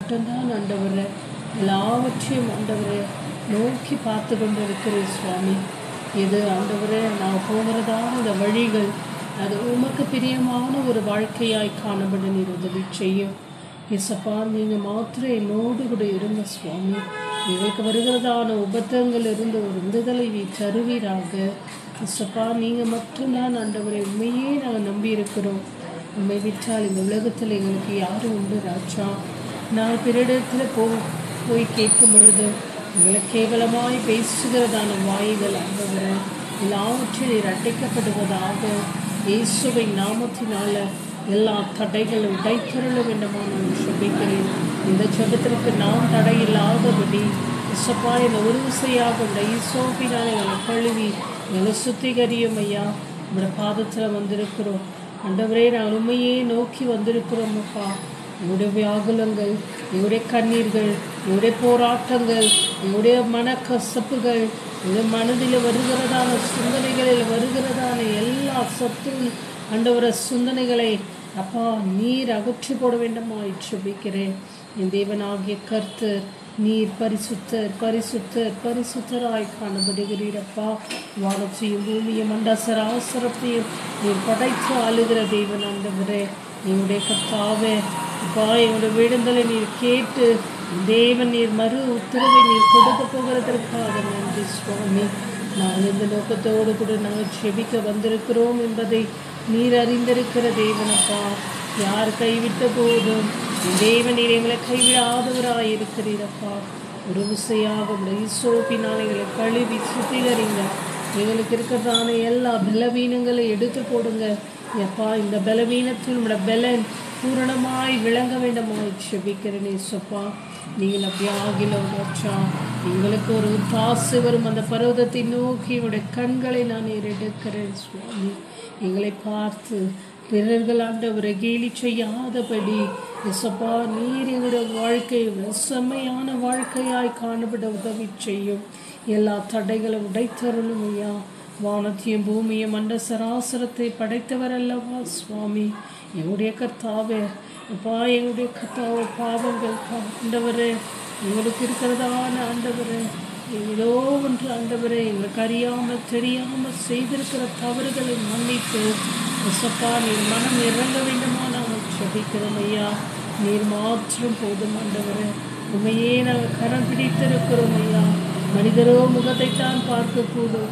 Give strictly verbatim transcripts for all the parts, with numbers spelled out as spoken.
மட்டும்தான் ஆண்டவரே எல்லாவற்றையும் ஆண்டவரே நோக்கி பார்த்து கொண்டு இருக்கிறேன் சுவாமி. இது ஆண்டவரே நான் போகிறதான இந்த வழிகள் அது உமக்கு பிரியமான ஒரு வாழ்க்கையாய் காணப்பட நீர் உதவி செய்யும். இசப்பா நீங்கள் மாத்திரம் என்னோடு கூட இருங்க சுவாமி. எங்களுக்கு வருகிறதான உபத்திரங்கள் இருந்து ஒரு விடுதலை தருவீராக. இசப்பா நீங்கள் மட்டும்தான் ஆண்டவரை உண்மையே நாங்கள் நம்பி இருக்கிறோம். உண்மை விட்டால் இந்த உலகத்தில் எங்களுக்கு யாரும் உண்டு ராஜா. நான் பிறரிடத்தில் போ போய் கேட்கும் பொழுது எங்களை கேவலமாய் பேசுகிறதான வாய்கள் ஆண்டவரை எல்லாவற்றையும் நீர் அடைக்கப்படுவதாக. இயேசுவை நாமத்தினால எல்லா தடைகளும் உடைத்தருள வேண்டுமா நான் சொல்லிக்கிறேன். இந்த ஜபத்திற்கு நாம் தடையில்லாதபடி இசப்பா என்னை ஒரு விசையாக இந்த ஈசோப்பினால் எங்களை கழுவி எங்களை சுத்திகரியும் ஐயா. நம்மளோட பாதத்தில் வந்திருக்கிறோம் ஆண்டவரே. நான் உண்மையே நோக்கி வந்திருக்கிறோம் அப்பா. எங்களுடைய வியாகுலங்கள், எங்களுடைய கண்ணீர்கள், எங்களுடைய போராட்டங்கள், எங்களுடைய மனக்கசப்புகள், எங்களுடைய மனதில் வருகிறதான சிந்தனைகளில் வருகிறதான எல்லா சத்து ஆண்டவர சிந்தனைகளை அப்பா நீர் அகற்றி போட வேண்டுமா ஜெபிக்கிறேன். என் தேவனாகிய கர்த்தர் நீர் பரிசுத்தர் பரிசுத்தர் பரிசுத்தராய் காணப்படுகிறீரப்பா. வானத்தையும் பூமியும் மண்டசர அவசரத்தையும் நீர் படைத்து ஆளுகிற தேவன் ஆண்டவரே. எங்களுடைய கர்த்தாவே அப்பா எங்களுடைய வேண்டுதலை நீர் கேட்டு தேவன் நீர் மறு உத்தரவை நீர் கொடுக்க போகிறதற்காக நன்றி சுவாமி. நாங்கள் இந்த நோக்கத்தோடு கூட நாங்கள் செபிக்க வந்திருக்கிறோம் என்பதை நீர் அறிந்திருக்கிற தேவனப்பா. யார் கைவிட்ட போதும் தேவன் நீர் எங்களை கைவிடாதவராய் இருக்கிறீரப்பா. ஒரு விசையாக ஈசோப்பினால் எங்களை கழுவி சுத்திகரிங்க. எங்களுக்கு இருக்கிறதான எல்லா பலவீனங்களை எடுத்து போடுங்க எப்பா. இந்த பலவீனத்தில் நம்மளோட பலன் பூரணமாய் விளங்க வேண்டுமாய் செபிக்கிறேன் ஏசப்பா. நீங்கள் அப்படி ஆகிலும் வச்சா எங்களுக்கு ஒரு தாசு வரும் அந்த பர்வதத்தை நோக்கி என்னுடைய கண்களை நான் எடுக்கிறேன் சுவாமி. எங்களை பார்த்து பிறர்கள் ஆண்டவரை கேலி செய்யாதபடி இசப்பா நீர் எங்களுடைய வாழ்க்கையை செம்மையான வாழ்க்கையாய் காணப்பட உதவி செய்யும். எல்லா தடைகளும் உடைத்தருளும் ஐயா. வானத்தையும் பூமியும் மண்ட சராசரத்தை படைத்தவர் அல்லவா சுவாமி. எங்களுடைய கர்த்தாவே அப்பா எங்களுடைய கர்த்தாவ பாவங்கள் ஆண்டவரே எங்களுக்கு இருக்கிறதான ஆண்டவரே ஏதோ ஒன்று ஆண்டவரே எங்களுக்கு அறியாமல் தெரியாமல் செய்திருக்கிற தவறுகளை மன்னித்து இசப்பா நீர் மனம் இறங்க வேண்டுமா நாங்கள் செபிக்கிறோம் ஐயா. நீர் மாற்றம் போதும் ஆண்டவரே. உண்மையே நாங்கள் கரம் பிடித்திருக்கிறோம் ஐயா. மனிதரோ முகத்தைத்தான் பார்க்கக்கூடும்.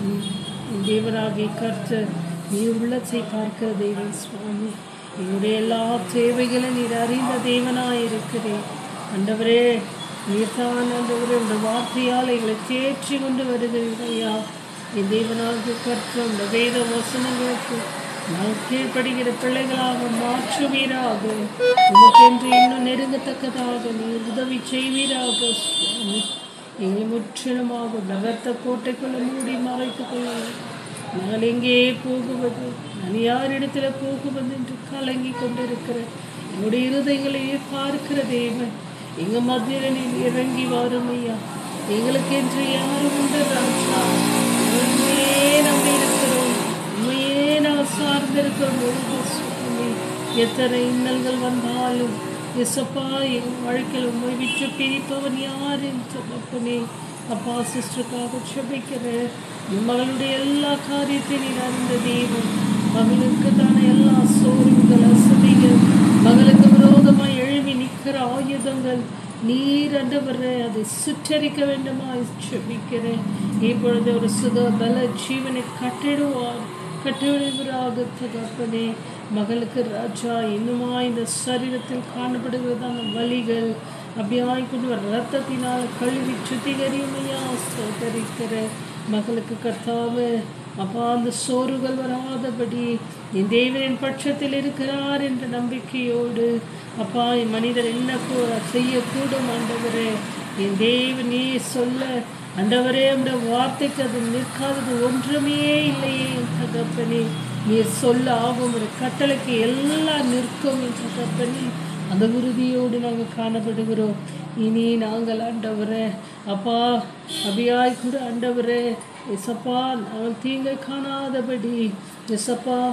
தேவனாகிய கர்த்தர் நீர் உள்ளத்தை பார்க்கிற தேவன் சுவாமி. என்னுடைய எல்லா தேவைகளை நீர் அறிந்த தேவனாய் இருக்கிறேன் ஆண்டவரே. நீர் தான் ஆண்டவரே உடைய வார்த்தையால் எங்களை தேற்றி கொண்டு வருகிறீர்கள் ஐயா. என் தேவனாகிய கர்த்தர் இந்த வேத வசனங்களுக்கு நான் கீழ்ப்படுகிற பிள்ளைகளாக மாற்றுவீராக. உமக்கென்று இன்னும் நெருங்கத்தக்கதாக நீர் உதவி செய்வீராக சுவாமி. எங்களை முற்றிலுமாக நகர்த்த கோட்டைக்குள்ள மூடி மறைத்துக் கொள்ளுங்கள். நாங்கள் எங்கே போகுவது, நான் யாரிடத்தில் போகுவது என்று கலங்கி கொண்டிருக்கிறேன். என்னுடைய இருதயங்களையே பார்க்கிற தேவன் எங்கள் மத்தியில் நீர் இறங்கி வரும் ஐயா. எங்களுக்கு என்று யாரும் உண்டு ராஜா. உண்மையே நம்பி இருக்கிறோம், உண்மையே நாங்கள் சார்ந்திருக்கிறோம் சுவாமி. எத்தனை இன்னல்கள் வந்தாலும் எசப்பா எங்கள் வாழ்க்கையில் உண்மை விட்டு பிரிப்பவன் யார் என்று சொல்லப்பனே. அப்பா சிஸ்டருக்காக செபிக்கிறேன். மகளுடைய எல்லா காரியத்தையும் நீர் அறிந்த தேவன். மகளுக்கு தானே எல்லா சோர்வுகள் அசதிகள் மகளுக்கு விரோதமாய் எழுப்பி நிற்கிற ஆயுதங்கள் நீர் ஆண்டவரே அதை சுற்றறிக்க வேண்டுமா செபிக்கிறேன். இப்பொழுது ஒரு சுக பல ஜீவனை கட்டிடுவார் கட்டிடுவராக தகப்பனே. மகளுக்கு ராஜா இன்னுமா இந்த சரீரத்தில் காணப்படுகிறதான வலிகள் அப்படியாய் கொண்டு வர ரத்தத்தினால் கழுவி சுத்திகரிமையா சோதரிக்கிற மகளுக்கு கர்த்தாவே அப்பா அந்த சோறுகள் வராதபடி என் தேவனின் பட்சத்தில் இருக்கிறார் என்ற நம்பிக்கையோடு அப்பா என் மனிதர் என்ன செய்யக்கூடும் ஆண்டவரே. என் தேவனே சொல்ல ஆண்டவரே நம்முடைய வார்த்தைக்கு அது நிற்காதது ஒன்றுமே இல்லையே தகப்பனே. நீர் சொல்ல ஆகும் ஒரு கட்டளைக்கு எல்லாம் நிற்கும் என்ற தகப்பனே. அந்த உறுதியோடு நாங்கள் காணப்படுகிறோம். இனி நாங்கள் ஆண்டவரே அப்பா அபியாய் கூட ஆண்டவரே எசப்பா நாங்கள் தீங்கை காணாதபடி எசப்பா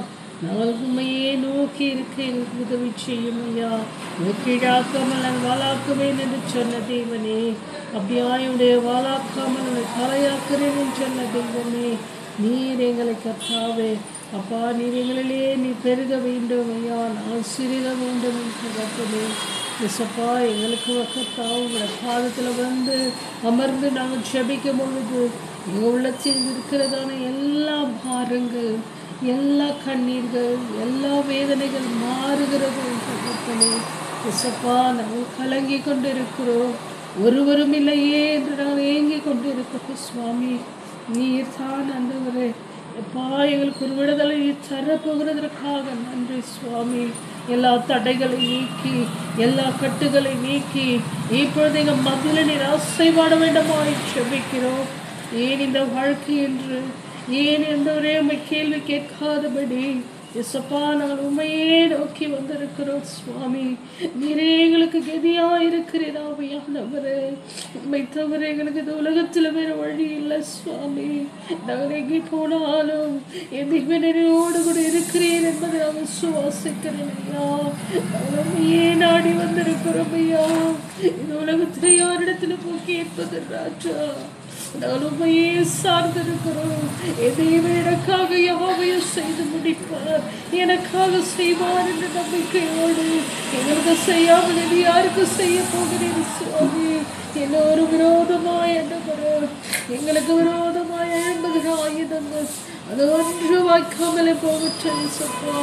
நாங்கள் உண்மையே நோக்கி இருக்க எங்களுக்கு உதவி செய்யும் ஐயா. கீழாக்காமல் நான் வாழாக்குவேன் என்று சொன்ன தெய்வனே, அப்படியா என்னுடைய வாழாக்காமல் என்னை தலையாக்குறேன் என்று சொன்ன தெய்வமே, நீர் எங்களை கர்த்தாவே அப்பா, நீர் எங்களிலே நீ பெருக வேண்டும் ஐயா, நான் சிறித வேண்டும் என்று கர்த்தமே. இசப்பா, எங்களுக்கு கர்த்தாவே உங்களோட பாதத்தில் வந்து அமர்ந்து நாங்கள் ஜெபிக்கும் பொழுது எங்கள் உள்ளத்தில் இருக்கிறதான எல்லா பாரங்கள், எல்லா கண்ணீர்கள், எல்லா வேதனைகள் மாறுகிறது என்று கர்த்தமே. இசப்பா, நாங்கள் கலங்கி கொண்டு இருக்கிறோம், ஒருவரும் இல்லையே என்று நாங்கள் ஏங்கி கொண்டு இருக்கிறோம் சுவாமி. நீர் தான் ஆண்டவரே எப்பா, எங்களுக்கு ஒரு விடுதலை தரப்போகிறதற்காக நன்றி சுவாமி. எல்லா தடைகளை நீக்கி, எல்லா கட்டுகளை நீக்கி இப்பொழுது எங்கள் மத்தியில் நீர் அசைவாட வேண்டுமாய் ஜெபிக்கிறோம். ஏன் இந்த வாழ்க்கை என்று, ஏன் எந்த ஒரே உண்மை கேள்வி கேட்காதபடி இசப்பா, நாங்கள் உண்மையே நோக்கி வந்திருக்கிறோம் சுவாமி. நீரே எங்களுக்கு கதியா இருக்கிறாவையானவரே, உண்மை தவிர எங்களுக்கு இந்த உலகத்தில் வேறு வழி இல்லை சுவாமி. நாங்கள் எங்கே போனாலும் என் திவ்யனோடு கூட இருக்கிறேன் என்பதை நாங்கள் சுவாசிக்கிறேன் ஐயா. நாங்கள் உண்மையே நாடி வந்திருக்கிறோம் ஐயா. இந்த உலகத்தில் யாரிடத்தில் போய் கேட்பது ராஜா, நாங்கள் உண்மையே சார்ந்திருக்கிறோம். எதையுமே எனக்காக யாவையும் செய்து முடிப்பார், எனக்காக செய்வார் என்ற நம்பிக்கையோடு எங்களுக்கு செய்யாமல் இது யாருக்கு செய்ய போகிறேன் சுவாமி. எல்லோரும் விரோதமாய் எண்ணப்படுவோம், எங்களுக்கு விரோதமாய் எழும்புகிற ஆயுதங்கள் அது ஒன்று வாய்க்காமலே போகட்டும் சப்பா.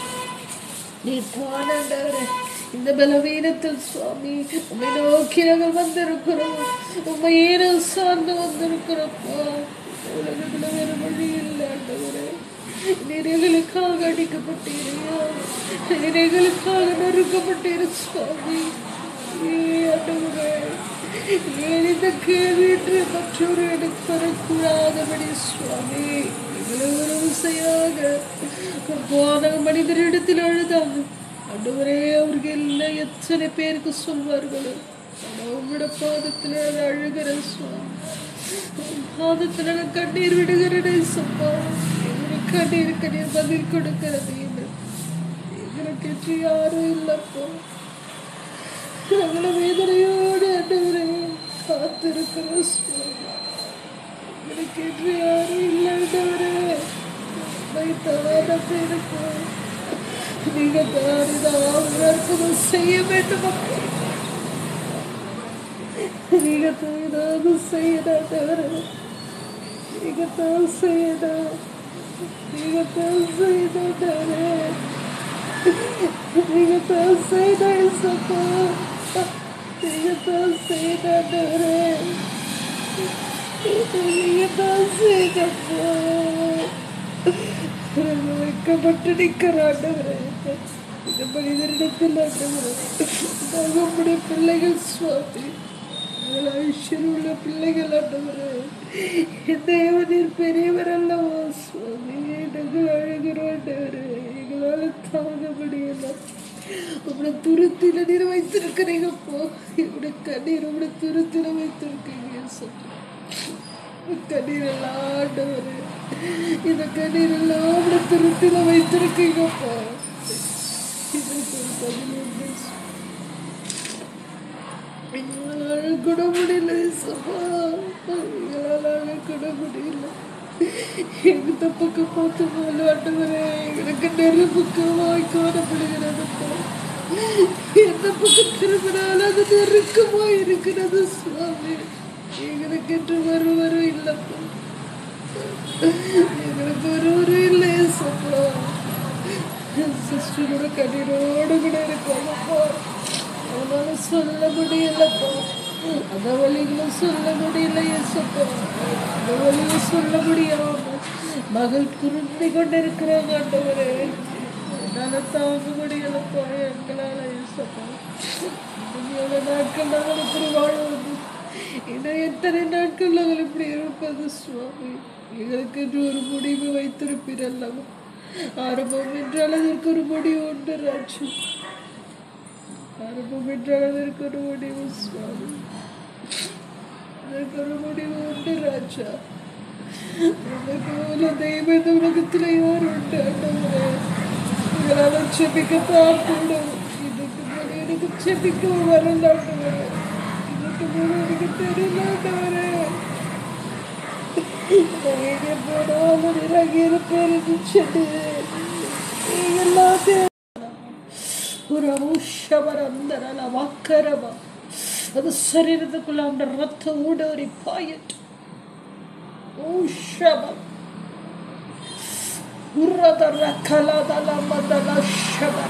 நீ தானே இந்த பலவீனத்தில் சுவாமி உண்மை நோக்கி நாங்கள் வந்திருக்கிறோம், உண்மையே சார்ந்து வந்திருக்கிறோம்ப்பா. உலகத்துல வேறு வழி இல்லை ஆண்டவரே. நிறைகளுக்காக அடிக்கப்பட்டீரையா, நிறைகளுக்காக நறுக்கப்பட்டீரு சுவாமி. ஆண்டவரே, ஏன் இந்த கேள்வி என்று மற்றொரு எனக்கு வரக்கூடாதபடி சுவாமி எங்களை ஒரு விசையாக போன மனிதரிடத்தில் அழுதாங்க ஆண்டவரே. அவர்கள் எல்லாம் எத்தனை பேருக்கு சொல்வார்களோ, உங்களோட பாதத்தில் அழுகிற சுவாமி, பாதத்தில் கண்ணீர் விடுகிறேன் சப்பா. எங்களுக்கு கண்ணீருக்கு நீர் பதில் கொடுக்கிறது எங்களுக்கு யாரும் இல்லப்போ. எங்களை வேதனையோடு ஆண்டவரே காத்திருக்கிற சுவாமி, எங்களுக்கு யாரும் இல்லை ஆண்டவரே. தானத்தை இருக்கும், நீங்க தான் செய்ய வேண்டும், நீங்க தான் செய்யணும், நீங்க தான் செய்யணும், நீங்க தான் செய்யணும், நீங்க தான் செய்யணும் சப்பா, நீங்க தான் செய்யணும், நீங்க தான் செய்யப்போ. வைக்கப்பட்டு நிற்கிறாண்டவரே இந்த மனிதரிடத்தில் ஆண்டவரே, நம்முடைய பிள்ளைகள் சுவாமி, ஐஸ்வர்யம் உள்ள பிள்ளைகள் ஆண்டவரே. தேவனின் பெரியவர் அல்லவா சுவாமி, நாங்கள் அழுகிறோம் ஆண்டவரே, எங்களால் தாங்க முடியல. உங்களை துருத்தில நீர் வைத்திருக்கிறீங்கப்போ, இவருடைய கண்ணீர் உங்களை துருத்தில வைத்திருக்கீங்க சொல்லி கண்ணீர் எல்லாம் ஆண்டவரே, இந்த கண்ணீர் எல்லாம் உங்களை துருத்தில வைத்திருக்கீங்கப்பா. எங்களால் கூட முடியல சப்பா, எங்களால் கூட முடியல. எந்த பக்கம் பார்த்து போல ஆண்டவரே, எங்களுக்கு நெருப்புக்கு வாய் காணப்படுகிறதுப்பா. எந்த பக்கம் திரும்பினாலும் அது நெருக்கமா இருக்கிறது சுவாமி. எங்களுக்கு என்று வருவரும் இல்லப்பா, எங்களுக்கு ஒருவரும் இல்லை சப்பா. சிஸ்டரோட கண்ணீரோடு கூட இருக்காங்கப்பா, அதனால சொல்ல முடியலப்பா. அந்த வழிகளும் சொல்ல முடியல ஏசப்பா, அந்த வழியும் சொல்ல முடியாம மகள் குருந்தி கொண்டு இருக்கிறாங்க ஆண்டவரே. என்னால தாங்க முடியலப்பா எங்களால ஏசப்பா. எவ்வளோ நாட்கள் நாங்கள் இப்படி வாழ்வது, இன்னும் எத்தனை நாட்கள் நாங்கள் இப்படி இருப்பது சுவாமி. எங்களுக்கு என்று ஒரு முடிவு வைத்திருப்பீர் அல்லவா. ஆரம்பம் என்றால் அதற்கு ஒரு முடிவு உண்டு ராஜு, ஆரம்பம் என்றால் அதற்கு ஒரு முடிவு சுவாமி, அதற்கு ஒரு முடிவு உண்டு ராஜா. உனக்கு போல தெய்வம் இந்த உலகத்தில் யார் உண்டு ஆண்டவரே. எங்களால் செபிக்கத்தான் கூடும். இதுக்கு மேலே எனக்கு செபிக்கவும் வரலாண்டவரே. இதுக்கு மேலே எனக்கு தெரியலாண்டவரே. எங்கே போனாலும் இறங்கி இருப்பேன் என்று சொல்லி எல்லாத்தையும் ஒரு ಔಷಧರಂದರಲ್ಲ ವಾಕರವ ಅದು ಶರೀರದಕ್ಕುள்ள அந்த ரத்த ஊடோரி பாயட் ಔಷಧ உரதர கலதல மதல ஷபர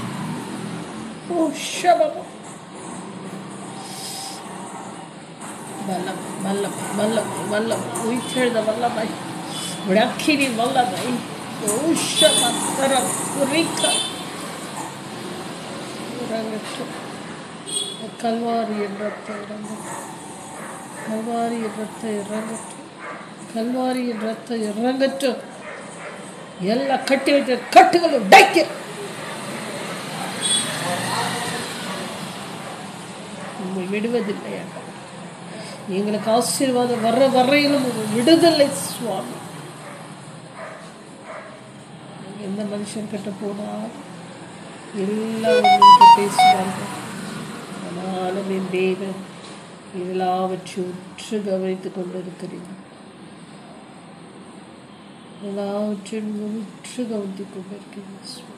ಔಷಧ வல்லம் வல்லம் வல்லம் வல்லம் உயிர்த்தெழுந்த வல்லமை உடக்கினி வல்லமை ಔಷಧ தர உரிக்க கல்வாரியின் ரத்தம் இறங்கட்டும். கல்வாரியின் ரத்தம் இறங்கட்டும். கல்வாரியின் ரத்தம் இறங்கட்டும். எல்லா கட்டி வைத்த கட்டுகளும் உடைக்க உண்மை விடுவதில்லை. எங்களுக்கு ஆசீர்வாதம் வர்ற வரையிலும் விடுதலை சுவாமி. எந்த மனுஷன் கிட்ட போனால் எல்லாம் பேசுவார்கள். ஆனாலும் என் தேவன் எல்லாவற்றையும் உற்று கவனித்துக் கொண்டிருக்கிறீர்கள். எல்லாவற்றையும் உற்று கவனித்துக் கொண்டிருக்கிறீர்கள்.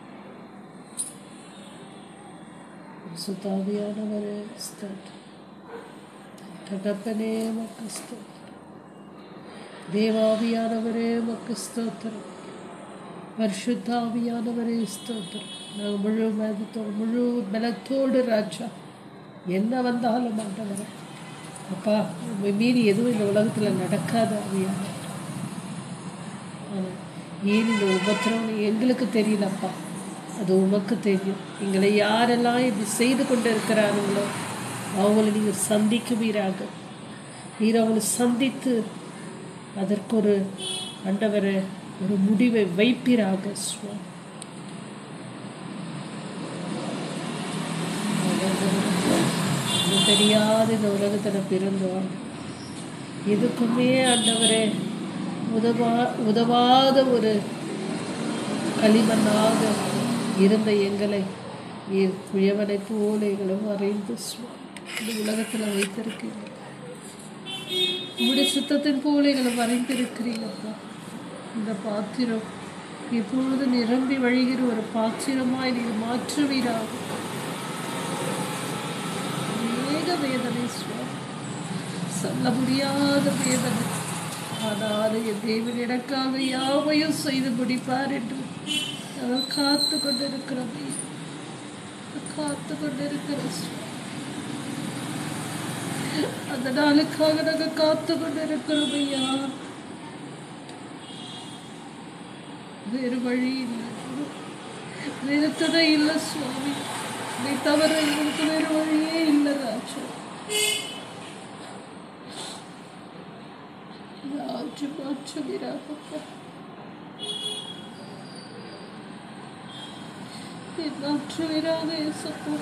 சுத்தாவியானவரே ஸ்தோத்திரம். தகப்பனே உமக்கு ஸ்தோத்திரம். தேவாவியானவரே உமக்கு ஸ்தோத்திரம். பரிசுத்தாவியானவரே ஸ்தோத்திரம். நாங்கள் முழு மதத்தோடு முழு பலத்தோடு ராஜா என்ன வந்தாலும் ஆண்டவரே அப்பா உண்மை மீறி எதுவும் இந்த உலகத்தில் நடக்காது ஆவியான. ஆனால் ஏன் இந்த உபத்திரம்னு எங்களுக்கு தெரியலப்பா, அது உமக்கு தெரியும். எங்களை யாரெல்லாம் இது செய்து கொண்டு இருக்கிறார்களோ அவங்களை நீங்கள் சந்திக்குவீராக. நீர் அவங்களை சந்தித்து அதற்கு ஒரு ஆண்டவரை ஒரு முடிவை வைப்பீராக சுவாமி. தெரியாத இந்த உலகத்தில் பிறந்தோம். எதுக்குமே ஆண்டவரே உதவா உதவாத ஒரு களிமண்ணாக இருந்த எங்களை நீர் குயவனை போல எங்களும் வரைந்து இந்த உலகத்தில் வைத்திருக்கீங்க. உங்களுடைய சுத்தத்தின் போல எங்களை வரைந்திருக்கிறீங்கப்பா. இந்த பாத்திரம் எப்பொழுது நிரம்பி வழிகிற ஒரு பாத்திரமாய் நீர் மாற்றுவீராக. அநேக வேதனை சுவாமி, சொல்ல முடியாத வேதனை. ஆனால் என் தேவன் எனக்காக யாவையும் செய்து முடிப்பார் என்று நாங்கள் காத்து கொண்டிருக்கிறோம். காத்து கொண்டிருக்கிற அந்த நாளுக்காக நாங்கள் காத்து கொண்டிருக்கிறோம் ஐயா. வேறு வழி இல்லை, வேறு துணை இல்லை சுவாமி. இதை தவிர எங்களுக்கு வேறு வழியே இல்லை ராஜா. ராஜு மாற்றுவீராக, மாற்றுவீராக இயேசுப்பா.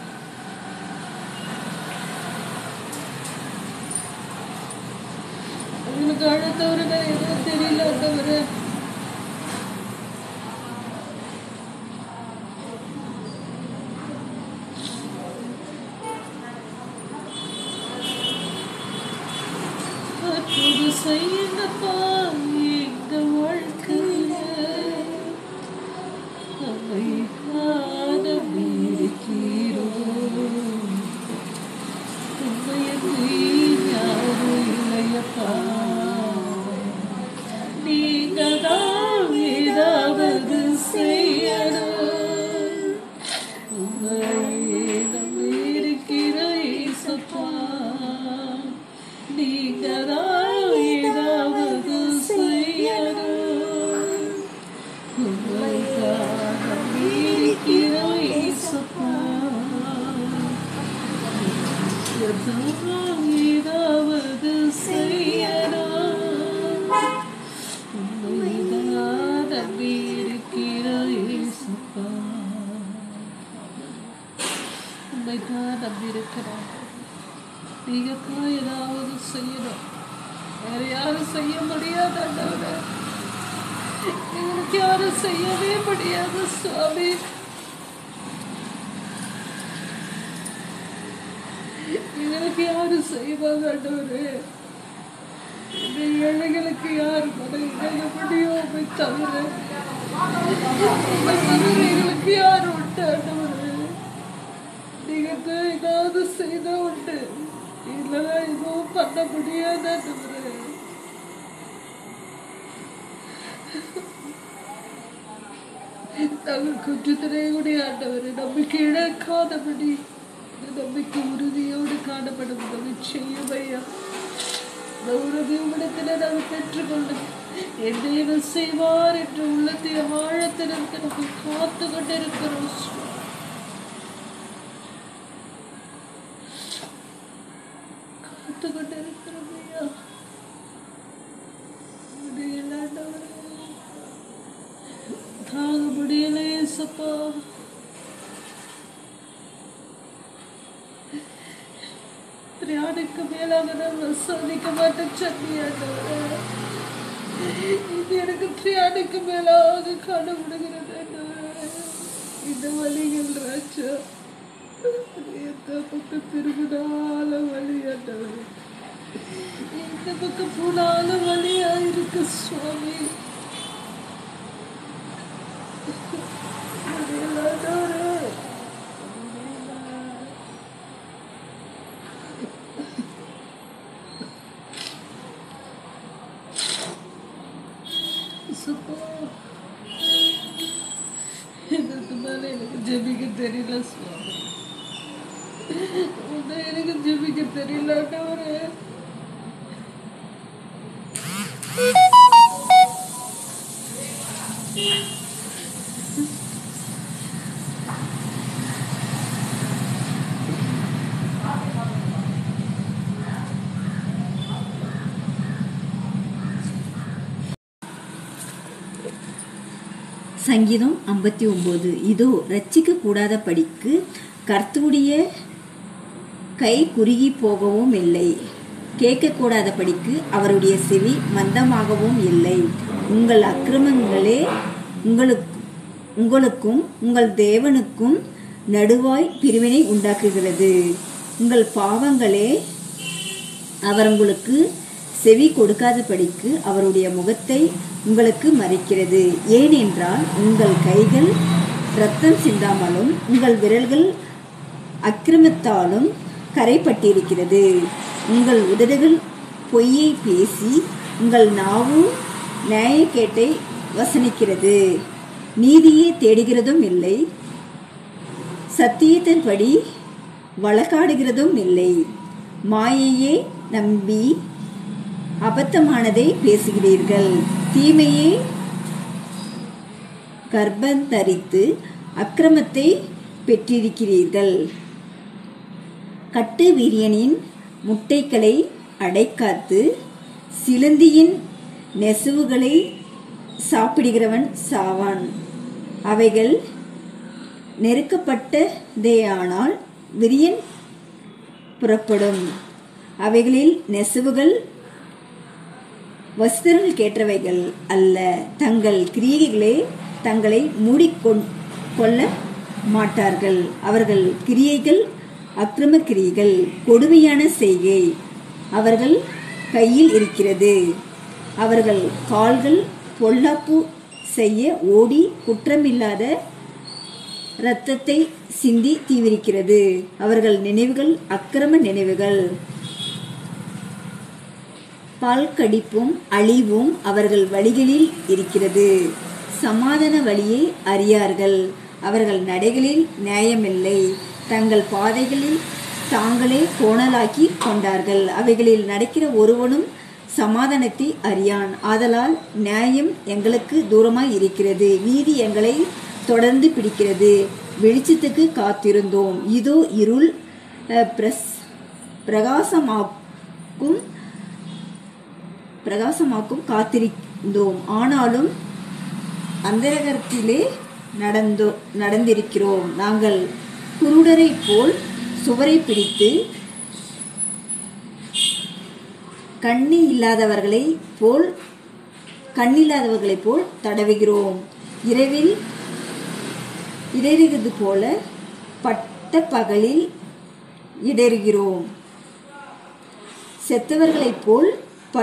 உங்களுக்கு அழுத்தவருங்க எதுவும் தெரியல அந்தவரு. செய்யுங்கப்பா எங்க வாழ்க்கையில அமைதியான இருக்கிறோ. யாரும் இல்லையப்பா, நீங்க தான் ஏதாவது செய்யணும். உங்களையே நம்பி இருக்கிற இயேசுப்பா, நீங்க தான் ஏதாவது செய்யணும். உண்மைதான் நம்பி இருக்கிற இயேசுப்பா, உண்மைதான் நம்பி இருக்கிறார். நீங்க தான் ஏதாவது செய்யணும், வேற யாரும் செய்ய முடியாத. எங்களுக்கு யாரும் செய்யவே முடியாது சுவாமி. எங்களுக்கு யாரு செய்வாங்க ஆண்டவரே? இந்த ஏழைகளுக்கு யார் மனைவி முடியும் தவிர எங்களுக்கு யார் உண்டு ஆண்டவரே? நீங்க ஏதாவது செய்த உண்டு, இல்லைன்னா எதுவும் பண்ண முடியாது ஆண்டவரே. நாங்கள் கொஞ்சத்திலே கூட ஆண்டவரே நம்பிக்கை இழக்காதபடி நம்பிக்கை உறுதியோடு காணப்படும் உதவி செய்யும் ஐயா. இந்த உறுதி உடத்துல நாங்கள் பெற்றுக்கொள்ளும் என் தெய்வம் செய்வார் என்று உள்ளத்தை ஆழத்தில் இருக்க நாங்கள் காத்து கொண்டிருக்கிறோம். காத்து கொண்டிருக்கிறோம் ஐயா. தாங்க முடியலையே சப்பா. தியானுக்கு மேலாக நான் சோதிக்க மாட்டேன் சொன்னியாண்டவரே. இது எனக்கு தியானுக்கு மேலாக காணப்படுகிறது ஆண்டவரே. இந்த வழிகள் ராஜா எந்த பக்கம் திரும்பினால வழி ஆண்டவரே, எந்த பக்கம் போனால வழியா இருக்கு சுவாமி. இதுக்கு மேல எனக்கு ஜெபிக்க தெரியல சுவாமி. எனக்கு ஜெபிக்க தெரியல ஆண்டவரே. சங்கீதம் ஐம்பத்தி ஒன்பது. இதோ ரட்சிக்க கூடாத படிக்கு கர்த்தருடைய கை குறுகி போகவும் இல்லை, கேட்கக்கூடாத படிக்கு அவருடைய செவி மந்தமாகவும் இல்லை. உங்கள் அக்கிரமங்களே உங்களுக்கு உங்களுக்கும் உங்கள் தேவனுக்கும் நடுவாய் பிரிவினை உண்டாக்குகிறது. உங்கள் பாவங்களே அவர் உங்களுக்கு செவி கொடுக்காத படிக்கு அவருடைய முகத்தை உங்களுக்கு மறைக்கிறது. ஏனென்றால் உங்கள் கைகள் இரத்தம் சிந்தாமலும் உங்கள் விரல்கள் அக்கிரமத்தாலும் கரைப்பட்டிருக்கிறது. உங்கள் உதடுகள் பொய்யை பேசி உங்கள் நாவும் நியாயக்கேட்டை வசனிக்கிறது. நீதியை தேடுகிறதும் இல்லை, சத்தியத்தின்படி வழக்காடுகிறதும் இல்லை. மாயையே நம்பி அபத்தமானதை பேசுகிறீர்கள். தீமையை கர்ப்பந்தரித்து அக்கிரமத்தை பெற்றிருக்கிறீர்கள். கட்டு வீரியனின் முட்டைகளை அடைக்காத்து சிலந்தியின் நெசுவுகளை சாப்பிடுகிறவன் சாவான். அவைகள் நெருக்கப்பட்டதேயானால் விரியன் புறப்படும். அவைகளில் நெசுவுகள் வஸ்திரங்கள் கேட்டவைகள் அல்ல. தங்கள் கிரியைகளே தங்களை மூடிக்கொள் கொள்ள மாட்டார்கள். அவர்கள் கிரியைகள் அக்கிரம கிரியைகள், கொடுமையான செய்கை அவர்கள் கையில் இருக்கிறது. அவர்கள் கால்கள் பொல்லாப்பு செய்ய ஓடி குற்றமில்லாத இரத்தத்தை சிந்தி தீவிரிக்கிறது. அவர்கள் நினைவுகள் அக்கிரம நினைவுகள். பால்கடிப்பும் அழிவும் அவர்கள் வழிகளில் இருக்கிறது. சமாதான வழியை அறியார்கள். அவர்கள் நடைகளில் நியாயமில்லை. தங்கள் பாதைகளில் தாங்களே கோணலாக்கி கொண்டார்கள். அவைகளில் நடக்கிற ஒருவனும் சமாதானத்தை அறியான். ஆதலால் நியாயம் எங்களுக்கு தூரமாய் இருக்கிறது, நீதி எங்களை தொடர்ந்து பிடிக்கிறது. வெளிச்சத்துக்கு காத்திருந்தோம், இதோ இருள் பிரஸ் பிரகாசமாக்கும் பிரகாசமாக்கும் காத்திருந்தோம். ஆனாலும் அந்தரகத்திலே நடந்தோ நடந்திருக்கிறோம். நாங்கள் குருடரை போல் சுவரை பிடித்து கண்ணி இல்லாதவர்களை போல் கண்ணில்லாதவர்களைப் போல் தடவுகிறோம். இரவில் இடறுகிறது போல பட்ட பகலில் இடறுகிறோம். செத்தவர்களைப் போல் ப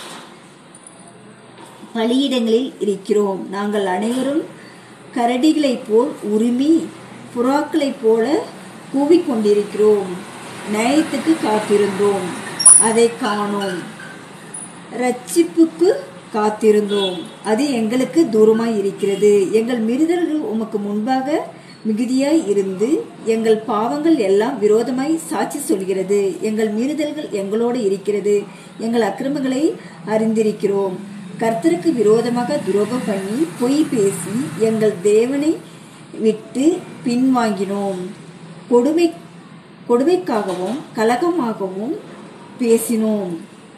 பலியிடங்களில் இருக்கிறோம். நாங்கள் அனைவரும் கரடிகளைப் போல் உரிமை புறாக்களைப் போல கூவிக்கொண்டிருக்கிறோம். நியாயத்துக்கு காத்திருந்தோம், அதை காணோம். இரட்சிப்புக்கு காத்திருந்தோம், அது எங்களுக்கு தூரமாய் இருக்கிறது. எங்கள் மீறுதல்கள் உமக்கு முன்பாக மிகுதியாய் இருந்து எங்கள் பாவங்கள் எல்லாம் விரோதமாய் சாட்சி சொல்கிறது. எங்கள் மீறுதல்கள் எங்களோடு இருக்கிறது, எங்கள் அக்கிரமங்களை அறிந்திருக்கிறோம். கர்த்தருக்கு விரோதமாக துரோகம் பண்ணி பொய் பேசி எங்கள் தேவனை விட்டு பின்வாங்கினோம். கொடுமை கொடுமைக்காகவும் கலகமாகவும் பேசினோம்.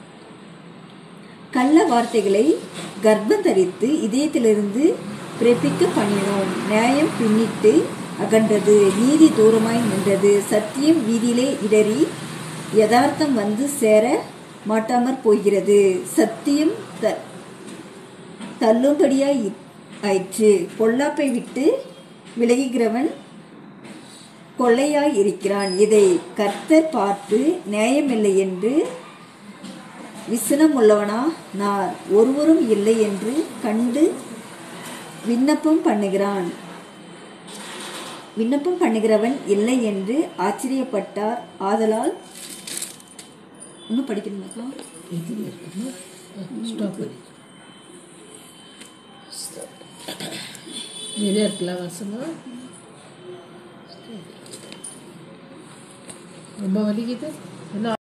கள்ள வார்த்தைகளை கர்ப்பம் தரித்து இதயத்திலிருந்து பிறப்பிக்க பண்ணினோம். நியாயம் பின்னிட்டு அகன்றது, நீதி தூரமாய் நின்றது. சத்தியம் வீதியிலே இடறி யதார்த்தம் வந்து சேர மாட்டாமற் போகிறது. சத்தியம் த தள்ளும்படியாய் ஆயிற்று. பொல்லாப்பை விட்டு விலகுகிறவன் கொள்ளையாய் இருக்கிறான். இதை கர்த்தர் பார்த்து நியாயமில்லை என்று விசனம் உள்ளவனா நான் ஒருவரும் இல்லை என்று கண்டு விண்ணப்பம் பண்ணுகிறான். விண்ணப்பம் பண்ணுகிறவன் இல்லை என்று ஆச்சரியப்பட்டார். ஆதலால் இன்னும் படிக்கணுமாக்கா? நிறைய இருக்குல்ல வசனம், ரொம்ப வலிக்குது.